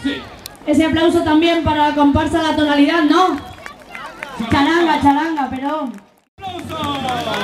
Sí. Ese aplauso también para la comparsa La Tonalidad, ¿no? Charanga, charanga, perdón. ¡Aplausos!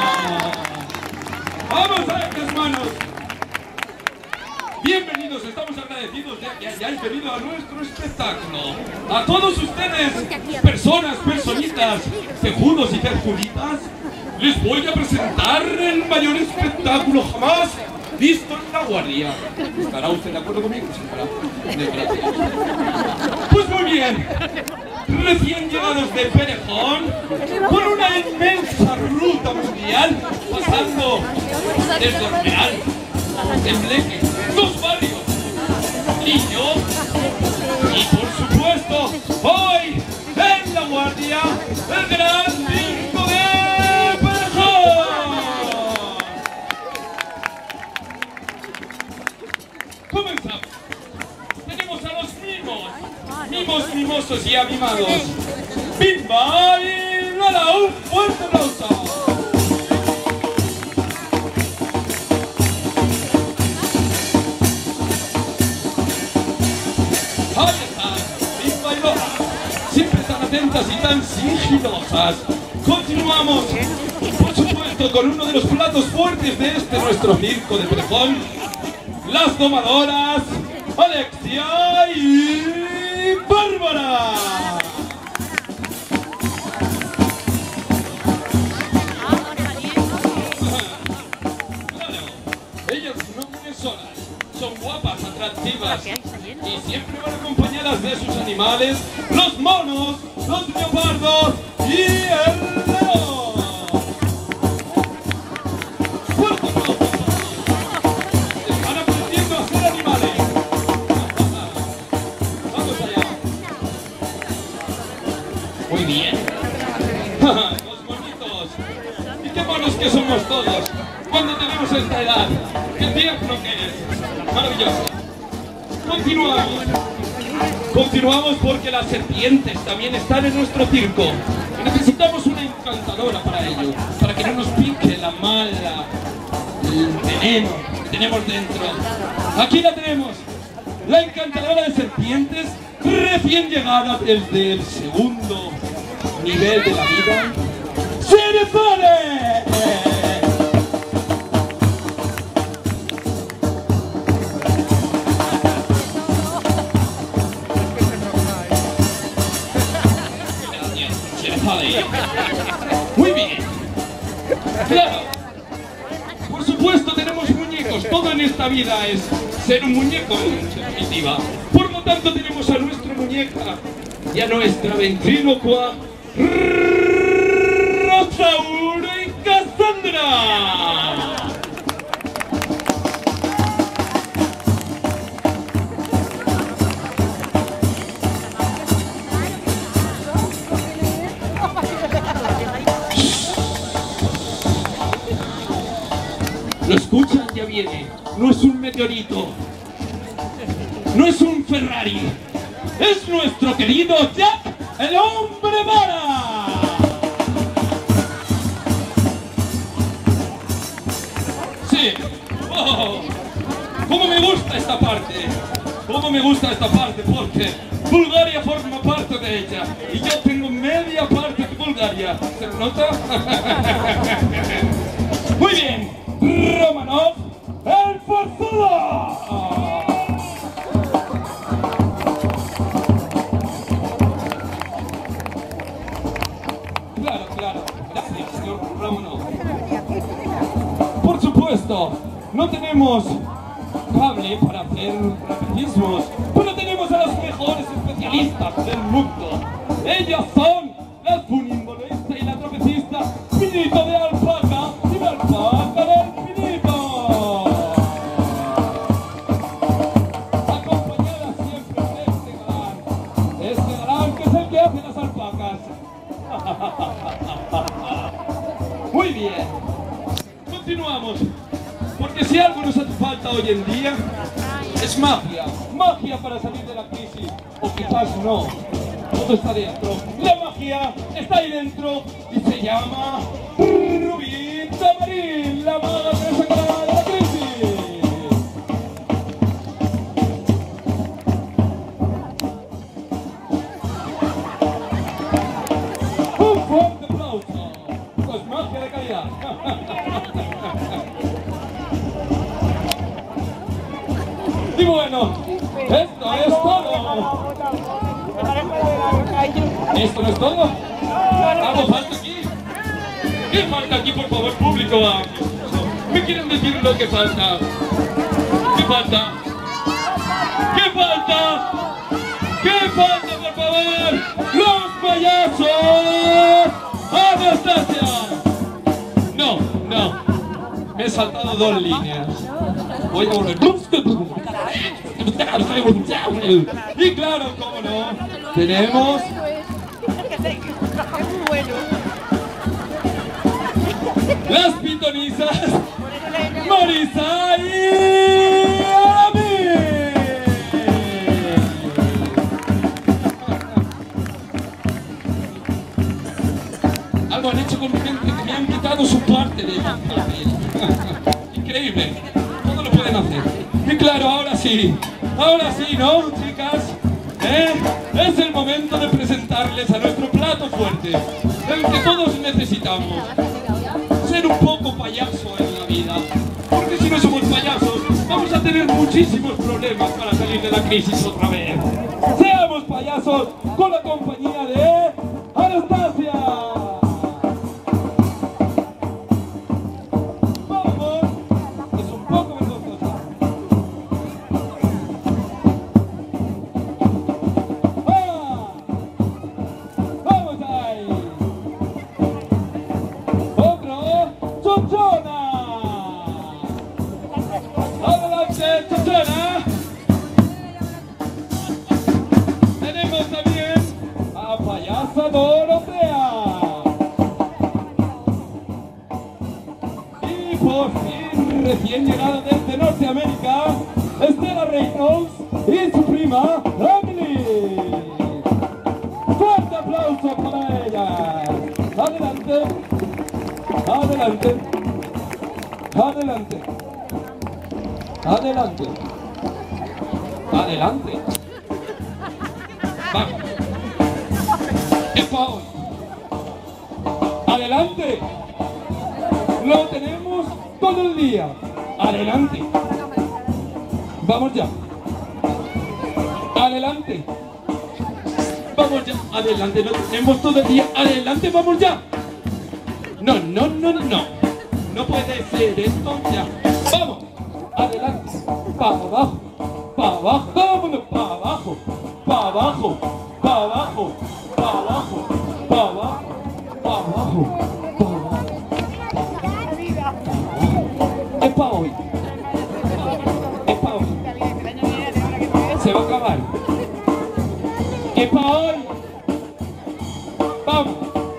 ¡Vamos a estas manos! Bienvenidos, estamos agradecidos de que hayáis venido a nuestro espectáculo. A todos ustedes, personas, personitas, cejudos y cejuditas, les voy a presentar el mayor espectáculo jamás visto en La Guardia. ¿Estará usted de acuerdo conmigo, señora? Gracias. Pues muy bien. Recién llegados de Perejón, con una inmensa ruta mundial, pasando desde Ormeal, Tembleque, dos barrios, Lillo, y por supuesto, hoy en La Guardia, el gran circo de Perejón. Comenzamos. Tenemos a los mimos, mimosos y amimados. ¡Bimba y Lola! ¡Un fuerte aplauso! Ahí están, Bimba y Lola. Siempre tan atentas y tan sigilosas. Continuamos, por supuesto, con uno de los platos fuertes de este nuestro circo de Perejón. Las domadoras Alexia y Bárbara. Ellas no vienen solas, son guapas, atractivas y siempre van acompañadas de sus animales, los monos, los leopardos y el león. ¡Fuerte aplauso! Están aprendiendo a ser animales. Vamos allá. Muy bien. Los bonitos. Y qué monos que somos todos cuando tenemos esta edad. Qué tierno que es. Maravilloso. Continuamos. Continuamos porque las serpientes también están en nuestro circo. Y necesitamos una encantadora para ello, para que no nos pique la mala, el veneno que tenemos dentro. Aquí la tenemos, la encantadora de serpientes, recién llegada desde el segundo nivel de la vida. ¡Cerefone! Muy bien. Claro. Por supuesto tenemos muñecos. Todo en esta vida es ser un muñeco, en definitiva. Por lo tanto tenemos a nuestra muñeca y a nuestra ventrílocua Rosaura y Cassandra. ¿Lo escuchan? Ya viene. No es un meteorito. No es un Ferrari. Es nuestro querido Jack, el hombre vara. Sí. Oh, cómo me gusta esta parte. Cómo me gusta esta parte, porque Bulgaria forma parte de ella. Y yo tengo media parte de Bulgaria. ¿Se nota? Muy bien. Romanov, el forzudo. Claro, gracias, señor Romanov. Por supuesto, no tenemos cable para hacer rapetismos, pero tenemos a los mejores especialistas del mundo. Ellas son la funimbolista y la trapecista Pinito de Alpaca y la alpaca del Pinito. Acompañada siempre de este galán que es el que hace las alpacas. Muy bien, continuamos, porque si algo nos hace falta hoy en día es magia, magia para salir de la crisis, o quizás no, todo está dentro, la magia está ahí dentro y se llama Rubí Tamarín, la maga que nos sacará de la crisis. Esto es todo. ¿Esto no es todo? ¿Algo falta aquí? ¿Qué falta aquí, por favor, público? ¿Me quieren decir lo que falta? ¿Qué falta? ¿Qué falta? ¿Qué falta, por favor? ¡Los payasos! ¡Anastasia! No, me he saltado 2 líneas. Voy a volver. Y claro, cómo no, tenemos las pitonisas Marisa y Ami. Algo han hecho con mi gente, que me han quitado su parte de papel. Increíble, todo lo pueden hacer. Y claro, ahora sí, ¿no, chicas? Es el momento de presentarles a nuestro plato fuerte, el que todos necesitamos. Ser un poco payaso en la vida, porque si no somos payasos, vamos a tener muchísimos problemas para salir de la crisis otra vez. Seamos payasos con la compañía de Anastasia. Vamos, es un poco vergonzosa. Vamos ahí. Otro, Chochona. Adelante, Chochona. Tenemos también a Payasa Dorotea. Y por fin, recién llegada desde Norteamérica, Estela Reynolds y su prima, Emily. ¡Fuerte aplauso para ellas! Adelante, adelante, adelante, adelante, adelante. Vamos. ¡Epa! Adelante. Lo tenemos todo el día. Adelante. Vamos ya. Adelante. Vamos ya. Adelante. Lo tenemos todo el día. Adelante. Vamos ya. No. No puede ser esto ya. Vamos. Adelante. Para abajo. Para abajo. Todo el mundo. Para abajo. Para abajo. Para abajo. Para abajo. Para abajo. Para abajo. Es para hoy. Es para hoy. Se va a acabar. Es para hoy. Vamos.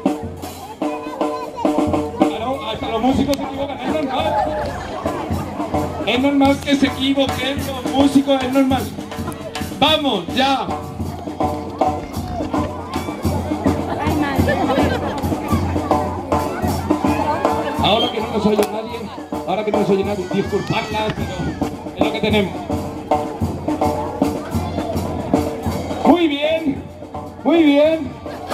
Claro, hasta los músicos se equivocan. Es normal. Es normal que se equivoquen los músicos. Es normal. Vamos, ya. Ahora que no nos oye nadie, disculpadlas, pero es lo que tenemos. Muy bien, muy bien.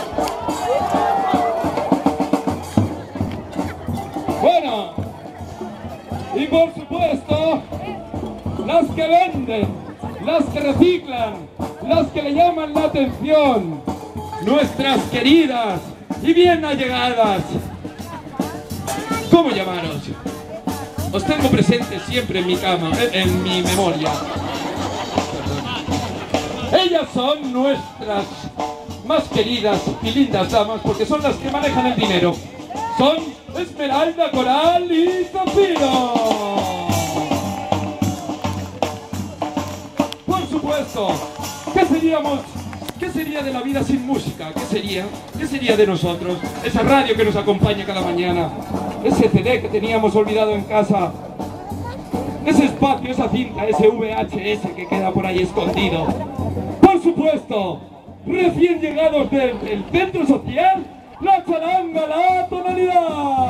Bueno, y por supuesto, las que venden, las que reciclan, las que le llaman la atención, nuestras queridas y bien allegadas. ¿Cómo llamaros? Os tengo presentes siempre en mi cama, en mi memoria. Ellas son nuestras más queridas y lindas damas porque son las que manejan el dinero. Son Esmeralda, Coral y Zafiro. Por supuesto, ¿qué sería de la vida sin música? ¿Qué sería? ¿Qué sería de nosotros? Esa radio que nos acompaña cada mañana, ese CD que teníamos olvidado en casa, ese espacio, esa cinta, ese VHS que queda por ahí escondido. Por supuesto, recién llegados del centro social, la charanga, la tonalidad.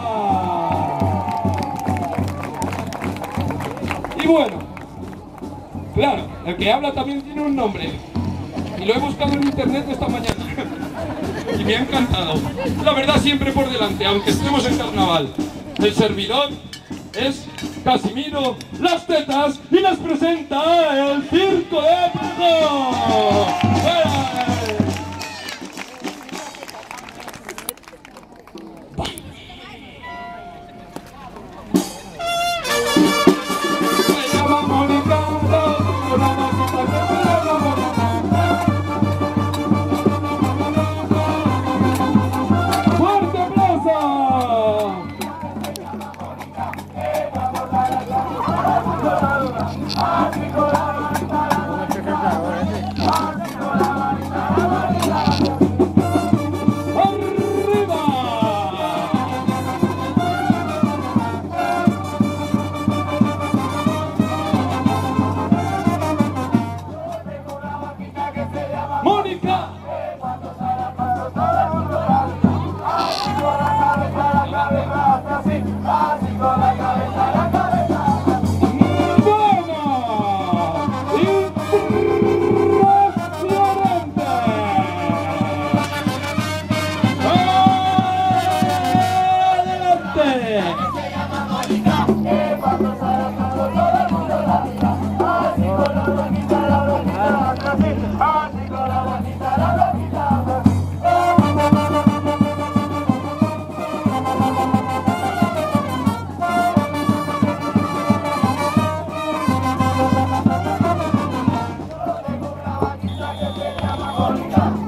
Y bueno, claro, el que habla también tiene un nombre. Y lo he buscado en internet esta mañana. Y me ha encantado. La verdad siempre por delante, aunque estemos en carnaval. El servidor es Casimiro Las Tetas y les presenta el Circo de Pergolini. calle se llama bonita.